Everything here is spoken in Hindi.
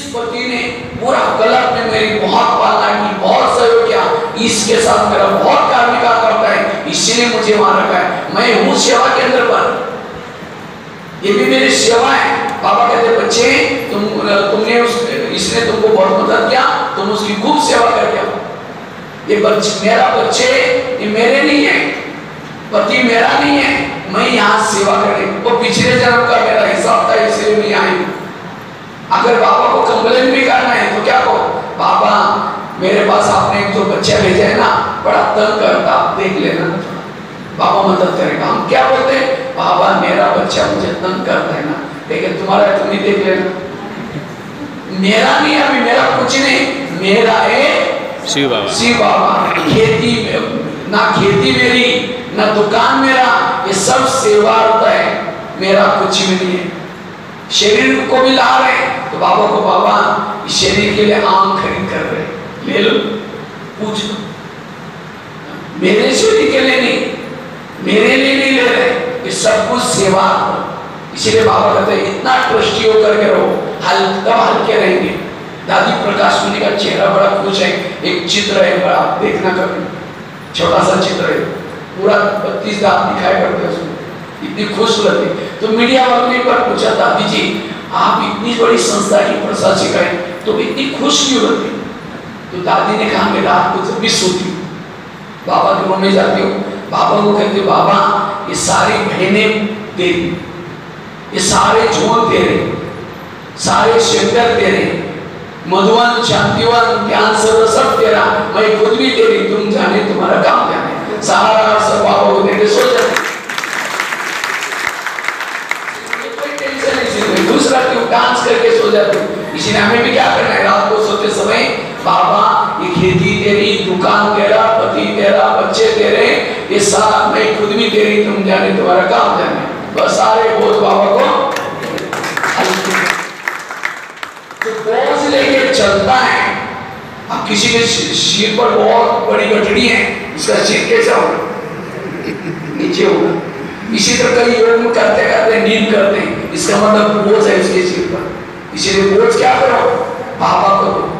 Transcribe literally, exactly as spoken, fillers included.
पति ने पूरा गलत में मेरी बहुत पालना की, बहुत सहयोग किया, इसके साथ मेरा बहुत कार्य का करता है, इसीलिए मुझे वहां रखा है, मैं हूँ सेवा के अंदर पर, ये भी मेरी सेवा है। पापा कहते बच्चे तुम तुमने उस इसने तुमको बहुत मदद किया, तुम उसकी खूब सेवा करके आओ। ये बच्चे मेरा बच्चे ये मेरे नहीं है, पति मेरा नहीं है, मैं यहाँ सेवा करने, वो पिछले जन्म का मेरा हिसाब था इसलिए नहीं आई। अगर बाबा को कंप्लेन भी करना है तो क्या कहो, बाबा मेरे पास आपने एक जो बच्चा भेजा है ना बड़ा तंग करता, देख लेना, बाबा मदद करेगा। हम क्या बोलते हैं, बाबा मेरा बच्चा मुझे तंग करता है ना, लेकिन तुम्हारा तुम ही देख लेना। मेरा नहीं, अभी मेरा कुछ नहीं, मेरा है शिव बाबा। शिव बाबा। खेती ना, खेती मेरी ना दुकान मेरा, ये सब सेवा होता है, मेरा कुछ भी नहीं है। शरीर को भी ला रहे तो बाबा को, बाबा इस शरीर के लिए आम खरीद कर रहे, ले लो, पूछ लो, मेरे शरीर के लिए नहीं, मेरे लिए नहीं ले रहे, ये सब कुछ सेवा। इसीलिए बाबा कहते हैं इतना ट्रस्टी होकर के रहो, हल तब हल्के रहेंगे। दादी प्रकाश मुनि का चेहरा बड़ा खुश है, एक चित्र है बड़ा, देखना कभी, छोटा सा चित्र है, पूरा बत्तीस दांत दिखाई पड़ते हैं उसमें, इतनी खुश रहती। तो मीडिया वालों ने पर पूछा, दादी जी आप इतनी बड़ी संस्था की प्रशासिका है तो इतनी खुश क्यों रहती? तो दादी ने कहा मैं रात को जब भी सोती हूँ बाबा के रूम में जाती हूँ, बाबा को कहती हूँ बाबा ये सारी बहनें तेरी, ये सारे झोल तेरे, सारे शेल्टर तेरे, मधुवन शांतिवन ज्ञान सर्व सब तेरा, मैं खुद भी तेरी, तुम जाने तुम्हारा काम जाने, सारा सब बाबा को देते सो जाते। कोई टेंशन नहीं, दूसरा क्यों डांस करके सो जाते। इसीलिए हमें भी क्या करना है, रात को सोते समय बाबा ये खेती तेरी, दुकान तेरा, पति तेरा, बच्चे तेरे, ये साथ मैं खुद भी तेरी, तुम जाने तुम्हारा काम जाने, बस सारे बोझ बाबा को तो बोझ लेके चलता है। अब किसी के सिर पर बहुत बड़ी गठड़ी है, उसका सिर कैसा होगा, नीचे होगा। इसी तरह कई योग में करते करते नींद करते हैं, इसका मतलब बोझ है उसके सिर पर। इसीलिए बोझ क्या करो, बाबा को दो,